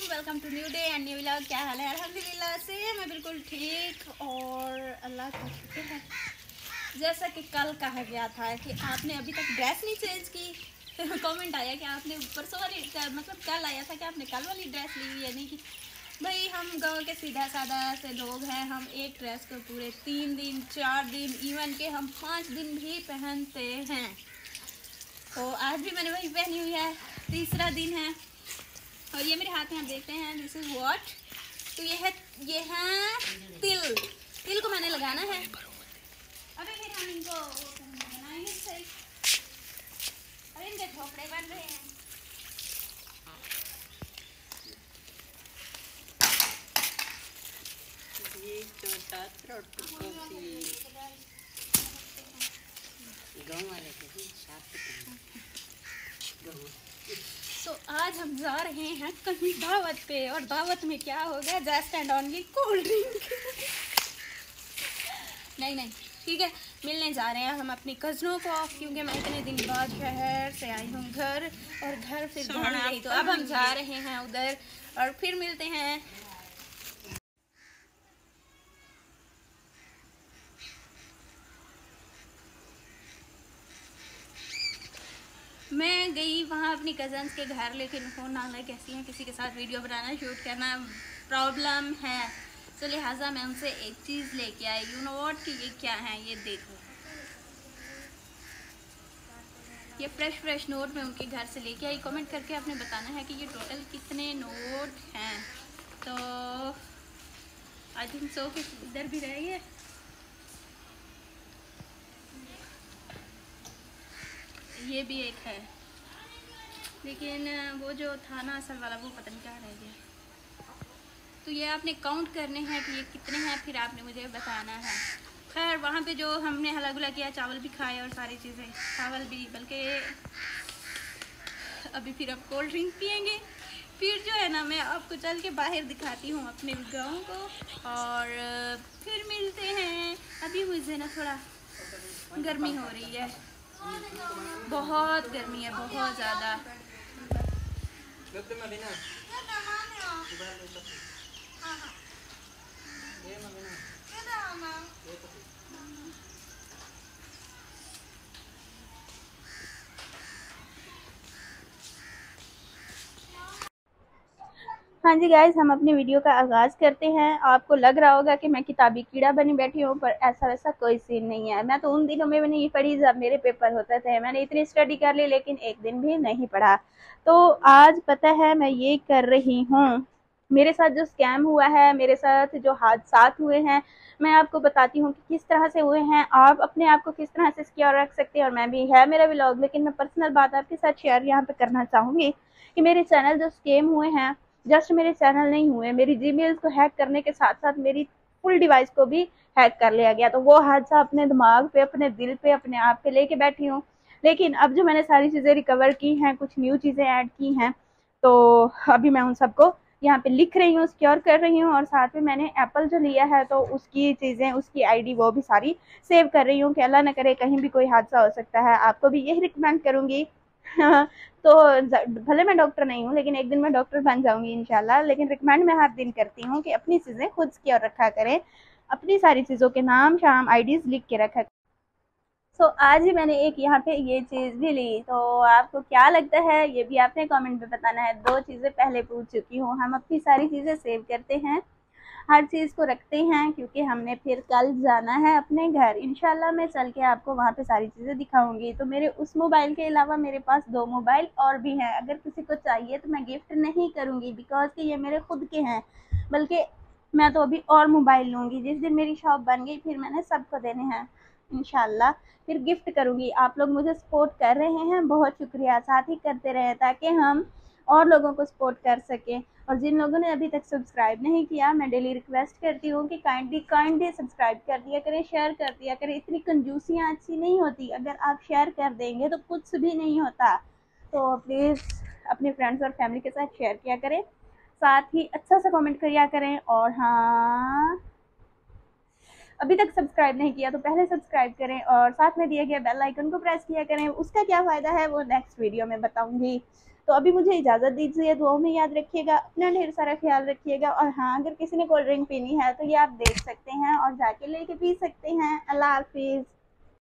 Welcome to new day and new vlog. क्या हाल है? अल्हम्दुलिल्लाह से मैं बिल्कुल ठीक और अल्लाह का शुक्र है। जैसा कि कल कहा गया था कि आपने अभी तक ड्रेस नहीं चेंज की, तो कमेंट आया कि आपने परसों वाली मतलब कल आया था कि आपने कल वाली ड्रेस ली या नहीं की। भाई हम गांव के सीधा साधा से लोग हैं, हम एक ड्रेस को पूरे 3 दिन 4 दिन इवन के हम 5 दिन भी पहनते हैं। तो आज भी मैंने वही पहनी हुई है, तीसरा दिन है। और ये मेरे हाथ में आप देखते हैं, दिस इज व्हाट। तो ये है तिल। तिल को मैंने लगाना है। अबे फिर हम इनको बनाएंगे सही। अरे इनके झोपड़े बन रहे हैं। ये छोटा गाँव वाले के साथ तो आज हम जा रहे हैं कहीं दावत पे, और दावत में क्या होगा? Just and only cold drink. नहीं ठीक है, मिलने जा रहे हैं हम अपनी कज़नों को, क्योंकि मैं इतने दिन बाद शहर से आई हूँ घर, और घर फिर घर नहीं, तो अब हम जा रहे हैं उधर और फिर मिलते हैं। मैं गई वहाँ अपनी कज़न्स के घर, लेकिन फ़ोन ना लाइक कैसी हैं, किसी के साथ वीडियो बनाना शूट करना प्रॉब्लम है, तो लिहाजा मैं उनसे एक चीज़ लेके आई। यू नो व्हाट कि ये क्या है, ये देखो। ये फ्रेश नोट मैं उनके घर से लेके आई। कमेंट करके आपने बताना है कि ये टोटल कितने नोट हैं। तो आई थिंक सो कि इधर भी रह गए। ये भी एक है, लेकिन वो जो था ना असल वाला, वो पता नहीं क्या रह गया। तो ये आपने काउंट करने हैं कि ये कितने हैं, फिर आपने मुझे बताना है। खैर वहाँ पे जो हमने हला गुला किया, चावल भी खाए और सारी चीज़ें, चावल भी, बल्कि अभी फिर अब कोल्ड ड्रिंक पियेंगे। फिर जो है ना, मैं आपको चल के बाहर दिखाती हूँ अपने गाँव को, और फिर मिलते हैं। अभी मुझे ना थोड़ा गर्मी हो रही है, बहुत गर्मी है, बहुत ज़्यादा। हाँ जी गाइज, हम अपनी वीडियो का आगाज़ करते हैं। आपको लग रहा होगा कि मैं किताबी कीड़ा बनी बैठी हूँ, पर ऐसा वैसा कोई सीन नहीं है। मैं तो उन दिनों में भी नहीं पढ़ी जब मेरे पेपर होते थे। मैंने इतनी स्टडी कर ली, लेकिन एक दिन भी नहीं पढ़ा। तो आज पता है मैं ये कर रही हूँ, मेरे साथ जो स्कैम हुआ है, मेरे साथ जो हादसात हुए हैं, मैं आपको बताती हूँ कि किस तरह से हुए हैं। आप अपने आप को किस तरह से सिक्योर रख सकते हैं। और मैं भी, है मेरा व्लॉग, लेकिन मैं पर्सनल बात आपके साथ शेयर यहाँ पे करना चाहूँगी कि मेरे चैनल जो स्कैम हुए हैं, जस्ट मेरे चैनल नहीं हुए, मेरी जीमेल को हैक करने के साथ साथ मेरी फुल डिवाइस को भी हैक कर लिया गया। तो वो हादसा अपने दिमाग पे, अपने दिल पे, अपने आप पे लेके बैठी हूँ। लेकिन अब जो मैंने सारी चीज़ें रिकवर की हैं, कुछ न्यू चीज़ें ऐड की हैं, तो अभी मैं उन सबको यहाँ पे लिख रही हूँ, सिक्योर कर रही हूँ। और साथ में मैंने एप्पल जो लिया है, तो उसकी चीज़ें, उसकी आईडी वो भी सारी सेव कर रही हूँ कि अल्लाह न करे कहीं भी कोई हादसा हो सकता है। आपको भी यही रिकमेंड करूँगी। तो भले मैं डॉक्टर नहीं हूँ, लेकिन एक दिन मैं डॉक्टर बन जाऊंगी इंशाल्लाह। लेकिन रिकमेंड मैं हर दिन करती हूँ कि अपनी चीज़ें खुद सिक्योर रखा करें, अपनी सारी चीज़ों के नाम शाम आईडीज़ लिख के रखा। सो आज ही मैंने एक यहाँ पे ये चीज़ भी ली। तो आपको क्या लगता है, ये भी आपने कमेंट में बताना है। 2 चीज़ें पहले पूछ चुकी हूँ। हम अपनी सारी चीज़ें सेव करते हैं, हर चीज़ को रखते हैं, क्योंकि हमने फिर कल जाना है अपने घर। इंशाल्लाह मैं चल के आपको वहाँ पे सारी चीज़ें दिखाऊंगी। तो मेरे उस मोबाइल के अलावा मेरे पास 2 मोबाइल और भी हैं। अगर किसी को चाहिए तो मैं गिफ्ट नहीं करूँगी, बिकॉज कि ये मेरे खुद के हैं, बल्कि मैं तो अभी और मोबाइल लूँगी। जिस दिन मेरी शॉप बन गई, फिर मैंने सबको देने हैं इंशाल्लाह, फिर गिफ्ट करूँगी। आप लोग मुझे सपोर्ट कर रहे हैं, बहुत शुक्रिया। साथ ही करते रहें ताकि हम और लोगों को सपोर्ट कर सकें। और जिन लोगों ने अभी तक सब्सक्राइब नहीं किया, मैं डेली रिक्वेस्ट करती हूँ कि काइंडली सब्सक्राइब कर दिया करें, शेयर कर दिया करें। इतनी कंजूसियाँ अच्छी नहीं होती, अगर आप शेयर कर देंगे तो कुछ भी नहीं होता। तो प्लीज़ अपने फ्रेंड्स और फैमिली के साथ शेयर किया करें, साथ ही अच्छा सा कमेंट किया करें। और हाँ, अभी तक सब्सक्राइब नहीं किया तो पहले सब्सक्राइब करें और साथ में दिए गए बेल आइकन को प्रेस किया करें। उसका क्या फ़ायदा है वो नेक्स्ट वीडियो में बताऊंगी। तो अभी मुझे इजाज़त दीजिए, दुआओं में याद रखिएगा, अपना ढेर सारा ख्याल रखिएगा। और हाँ, अगर किसी ने कोल्ड ड्रिंक पीनी है तो ये आप देख सकते हैं और जाके लेके पी सकते हैं। अल्लाह हाफिज़।